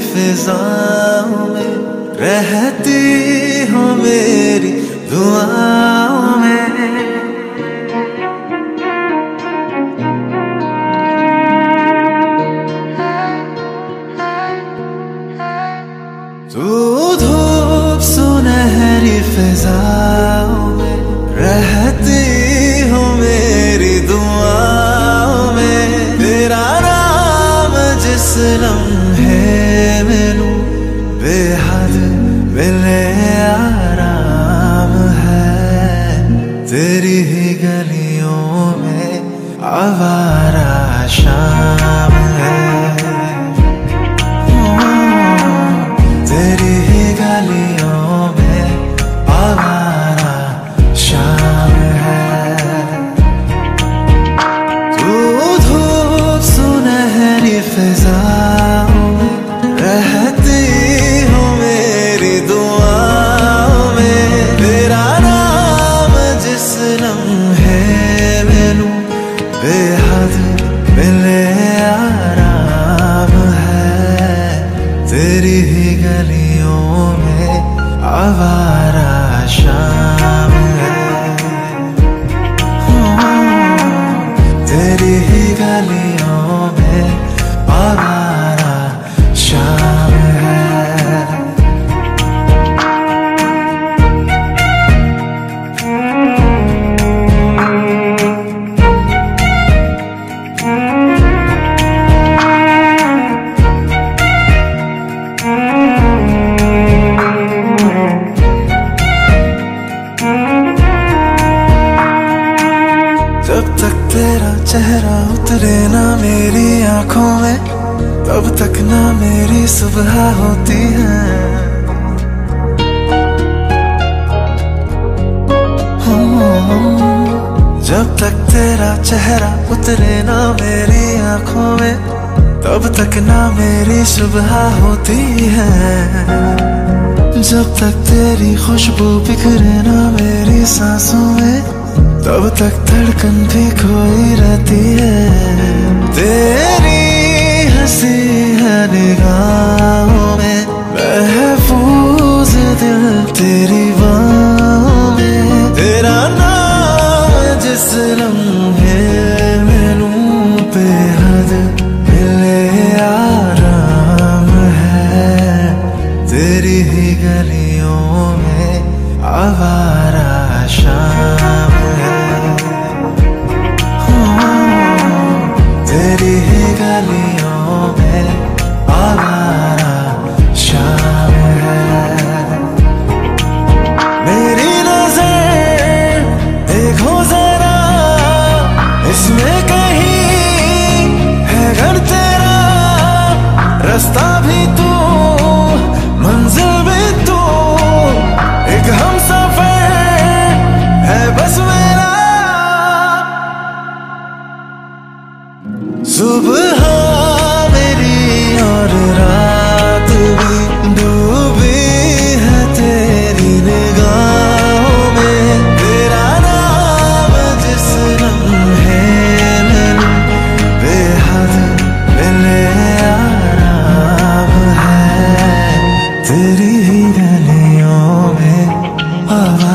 फिजाओं में रहती हो मेरी दुआओं में। तू धूप सुनहरी फिजाओं में रहती हो मेरी दुआओं में। तेरा नाम जिस लम्हे में लूं बेहद मिले आराम है। तेरी ही गलियों में आवारा शाम है। तेरी ही गलियों में आवारा शाम है। तू धूप सुनहरी फिजाओं में रहती हो मेरी दुआओं में। तेरा नाम जिस लम्हे में लूं बेहद मिले आराम है। तेरी ही गलियों में आवारा शाम है। तेरी ही गलियों में आवारा शाम है। जब तक तेरा चेहरा उतरे ना मेरी आंखों में तब तक ना मेरी सुबह होती है। जब तक तेरा चेहरा उतरे ना मेरी आंखों में तब तक ना मेरी सुबह होती है। जब तक तेरी खुशबू बिखरे ना मेरी सांसों में तब तक धड़कन भी खोई रहती है। तेरी हंसी है निगाहों में महफूज दिल तेरी बाहों में। तेरा नाम जिस लम्हे में लूं बेहद मिले आराम है। तेरी ही गलियों में आवारा शाम है। तेरी ही गलियों में आवारा शाम है। मेरी नजर देखो जरा इसमें कहीं है घर तेरा। रास्ता भी तू मंजिल भी तू एक हमसफर है बस मेरा। सुबह मेरी और रात भी डूबी है तेरी निगाहों में। तेरा नाम जिस लम्हे में लूं बेहद मिले आराम है। तेरी ही गलियों में